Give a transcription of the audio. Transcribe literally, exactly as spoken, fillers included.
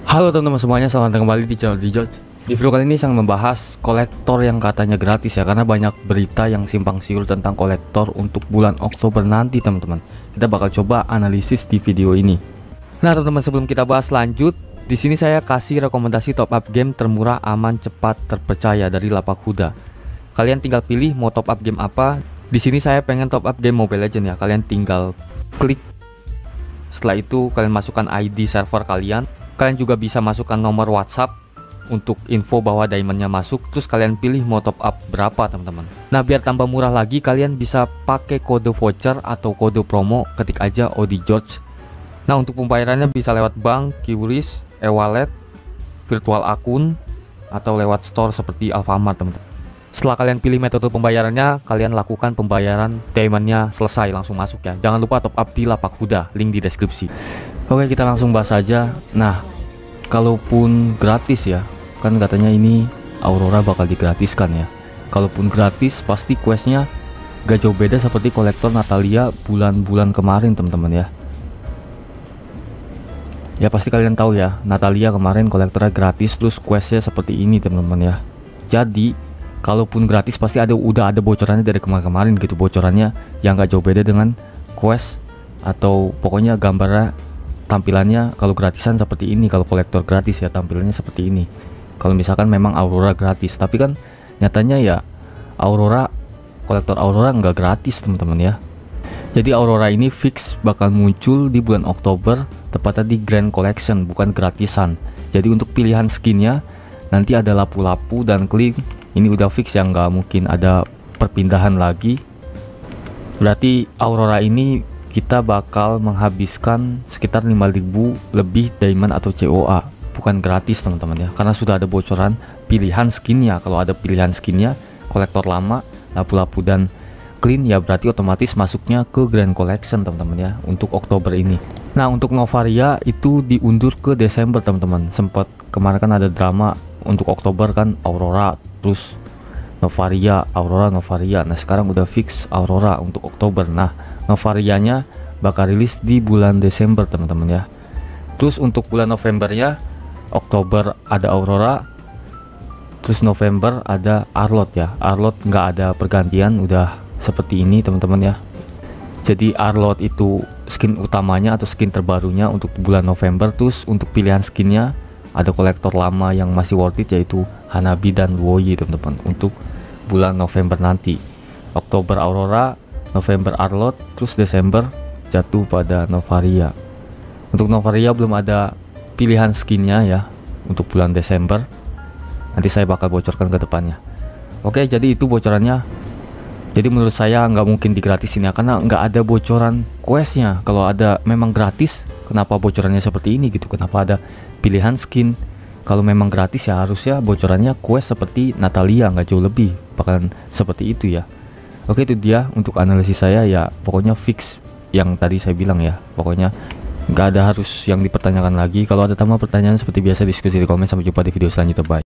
Halo teman-teman semuanya, selamat datang kembali di channel George. Di video kali ini saya akan membahas kolektor yang katanya gratis ya, karena banyak berita yang simpang siur tentang kolektor untuk bulan Oktober nanti teman-teman. Kita bakal coba analisis di video ini. Nah teman-teman, sebelum kita bahas lanjut, di sini saya kasih rekomendasi top up game termurah, aman, cepat, terpercaya dari Lapak Huda. Kalian tinggal pilih mau top up game apa. Di sini saya pengen top up game Mobile Legends ya. Kalian tinggal klik. Setelah itu kalian masukkan I D server kalian. Kalian juga bisa masukkan nomor WhatsApp untuk info bahwa diamondnya masuk. Terus kalian pilih mau top up berapa teman-teman. Nah biar tambah murah lagi, kalian bisa pakai kode voucher atau kode promo. Ketik aja Odi George. Nah untuk pembayarannya bisa lewat bank, Q R I S, e-wallet, virtual akun, atau lewat store seperti Alfamart teman-teman. Setelah kalian pilih metode pembayarannya, kalian lakukan pembayaran, diamondnya selesai, langsung masuk ya. Jangan lupa top up di Lapak Huda, link di deskripsi. Oke, kita langsung bahas aja. Nah, kalaupun gratis ya, kan katanya ini Aurora bakal digratiskan ya. Kalaupun gratis, pasti questnya gak jauh beda seperti kolektor Natalia bulan-bulan kemarin teman-teman ya. Ya pasti kalian tahu ya, Natalia kemarin kolektornya gratis, terus questnya seperti ini teman-teman ya. Jadi kalaupun gratis pasti ada udah ada bocorannya dari kemarin-kemarin gitu, bocorannya yang gak jauh beda dengan quest atau pokoknya gambarnya, tampilannya kalau gratisan seperti ini. Kalau kolektor gratis ya tampilannya seperti ini. Kalau misalkan memang Aurora gratis, tapi kan nyatanya ya Aurora, kolektor Aurora nggak gratis teman-teman ya. Jadi Aurora ini fix bakal muncul di bulan Oktober, tepatnya di Grand Collection, bukan gratisan. Jadi untuk pilihan skinnya nanti ada lapu-lapu dan klik. Ini udah fix ya, nggak mungkin ada perpindahan lagi. Berarti Aurora ini kita bakal menghabiskan sekitar lima ribu lebih diamond atau C O A, bukan gratis teman-teman ya, karena sudah ada bocoran pilihan skinnya. Kalau ada pilihan skinnya, kolektor lama, lapu-lapu dan clean ya, berarti otomatis masuknya ke Grand Collection teman-teman ya untuk Oktober ini. Nah untuk Novaria itu diundur ke Desember teman-teman. Sempat kemarin kan ada drama untuk Oktober kan, Aurora terus Novaria, Aurora, Novaria. Nah sekarang udah fix Aurora untuk Oktober. Nah Novarianya bakal rilis di bulan Desember teman-teman ya. Terus untuk bulan Novembernya, Oktober ada Aurora, terus November ada Arlot ya. Arlot nggak ada pergantian, udah seperti ini teman-teman ya. Jadi Arlot itu skin utamanya atau skin terbarunya untuk bulan November. Terus untuk pilihan skinnya ada kolektor lama yang masih worth it, yaitu Hanabi dan Woyi teman-teman untuk bulan November nanti. Oktober Aurora, November Arlot, terus Desember jatuh pada Novaria. Untuk Novaria belum ada pilihan skinnya ya untuk bulan Desember. Nanti saya bakal bocorkan ke depannya. Oke, jadi itu bocorannya. Jadi menurut saya nggak mungkin digratisin ya, karena nggak ada bocoran questnya. Kalau ada memang gratis, kenapa bocorannya seperti ini gitu? Kenapa ada pilihan skin? Kalau memang gratis ya harusnya bocorannya quest seperti Natalia, nggak jauh lebih bakalan seperti itu ya. Oke, itu dia untuk analisis saya ya. Pokoknya fix yang tadi saya bilang ya. Pokoknya nggak ada harus yang dipertanyakan lagi. Kalau ada tambah pertanyaan seperti biasa diskusi di komen. Sampai jumpa di video selanjutnya. Bye.